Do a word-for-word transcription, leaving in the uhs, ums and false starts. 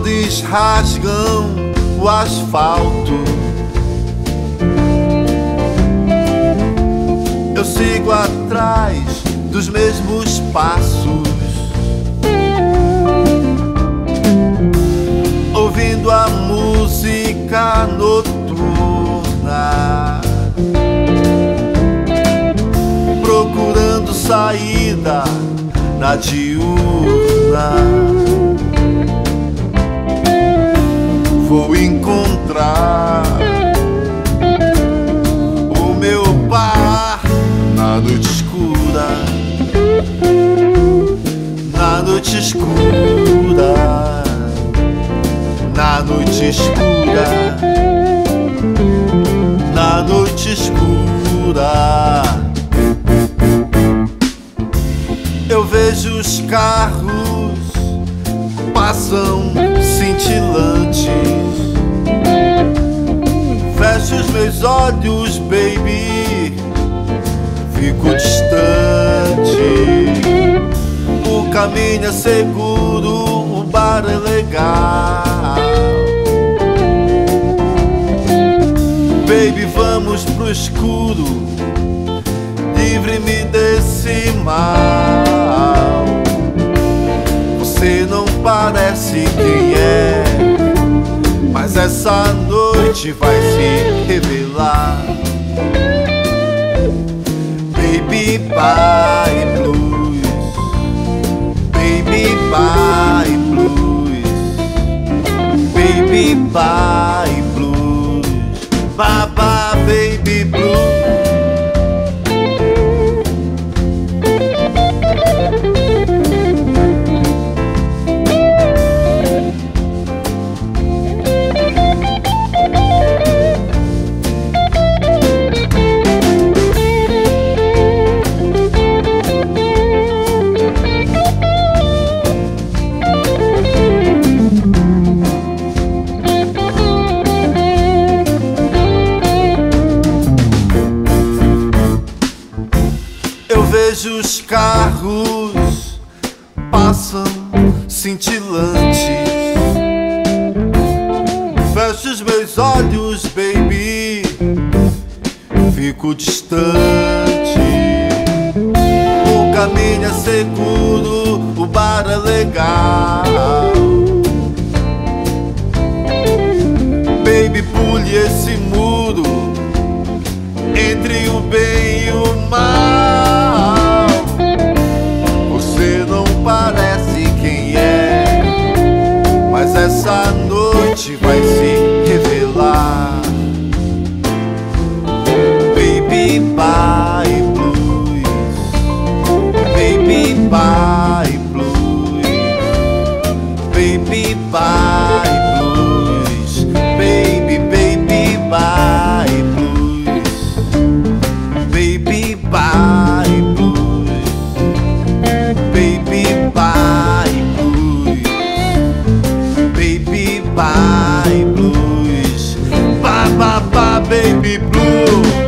flores rasgam o asfalto. Eu sigo atrás dos mesmos passos, ouvindo a música noturna, procurando saída na diurna. Vou encontrar o meu par na noite escura, na noite escura, na noite escura, na noite escura. Eu vejo os carros passam cintilantes, fecho os meus olhos, baby, fico distante. O caminho é seguro, o bar é legal. Baby, vamos pro escuro, livre-me desse mal. Você não parece quem é, mas essa noite vai se revelar. Baby, bye blues, baby, bye blues, baby, bye blues, bye bye baby blues. Eu vejo os carros passam cintilantes, fecho os meus olhos, baby, fico distante. O caminho é seguro, o bar é legal. Baby, pule esse muro entre o bem e o mal. Você não parece quem é, mas essa noite vai se revelar. Baby, bye blues, baby, bye blues, baby, bye blues, baby, baby, bye blues, baby, bye blues, baby, bye blues, baby, bye blues, ba ba ba baby blue.